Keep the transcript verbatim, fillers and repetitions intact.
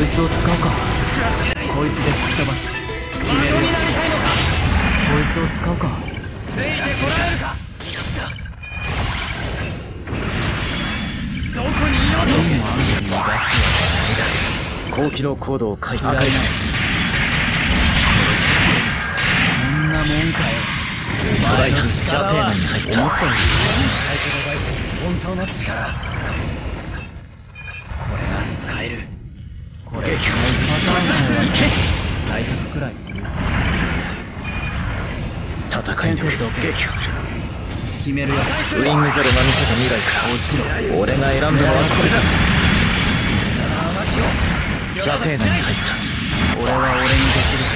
いつを使うか。こいつで吹き飛ばす。決めるよ。こいつを使うか。どこにいようと。どんなアンジェに逃がすわけないだ。高機動コードを解放。破壊せ。こんなもんかよ。お前の力は思ったより最初の大地、本当の力。これが使える。これ撃破さんのいけ。対策くらいする。戦いに撃破する。決めるよ。ウイングゼロが見せた未来から俺が選んだのはこれだ。射程内に入った。俺は俺にできる